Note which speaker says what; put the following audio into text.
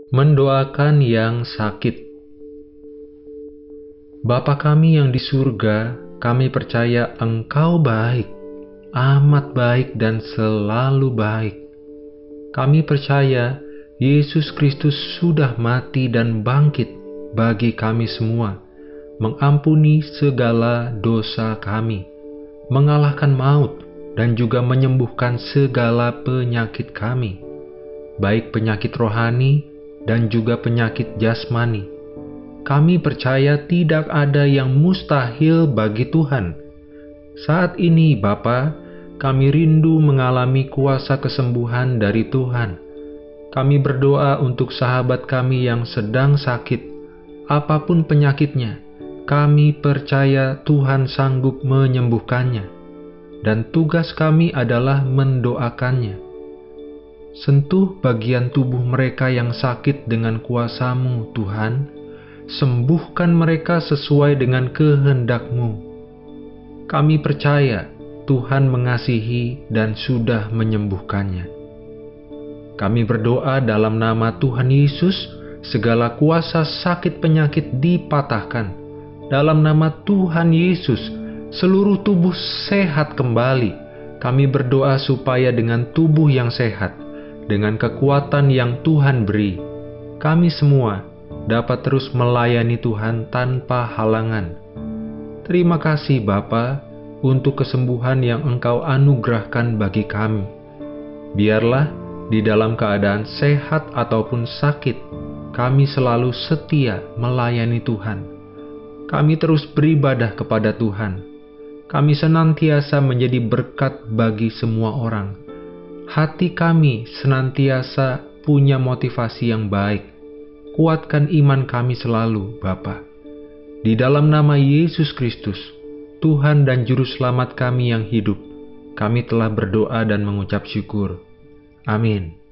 Speaker 1: Mendoakan yang sakit. Bapa kami yang di surga, kami percaya Engkau baik, amat baik dan selalu baik. Kami percaya Yesus Kristus sudah mati dan bangkit bagi kami semua, mengampuni segala dosa kami, mengalahkan maut, dan juga menyembuhkan segala penyakit kami, baik penyakit rohani dan juga penyakit jasmani. Kami percaya tidak ada yang mustahil bagi Tuhan. Saat ini, Bapa, kami rindu mengalami kuasa kesembuhan dari Tuhan. Kami berdoa untuk sahabat kami yang sedang sakit, apapun penyakitnya. Kami percaya Tuhan sanggup menyembuhkannya, dan tugas kami adalah mendoakannya. Sentuh bagian tubuh mereka yang sakit dengan kuasa-Mu, Tuhan. Sembuhkan mereka sesuai dengan kehendak-Mu. Kami percaya Tuhan mengasihi dan sudah menyembuhkannya. Kami berdoa dalam nama Tuhan Yesus, segala kuasa sakit penyakit dipatahkan. Dalam nama Tuhan Yesus, seluruh tubuh sehat kembali. Kami berdoa supaya dengan tubuh yang sehat, dengan kekuatan yang Tuhan beri, kami semua dapat terus melayani Tuhan tanpa halangan. Terima kasih Bapa untuk kesembuhan yang Engkau anugerahkan bagi kami. Biarlah di dalam keadaan sehat ataupun sakit, kami selalu setia melayani Tuhan. Kami terus beribadah kepada Tuhan. Kami senantiasa menjadi berkat bagi semua orang. Hati kami senantiasa punya motivasi yang baik. Kuatkan iman kami selalu, Bapa. Di dalam nama Yesus Kristus, Tuhan dan Juru Selamat kami yang hidup, kami telah berdoa dan mengucap syukur. Amin.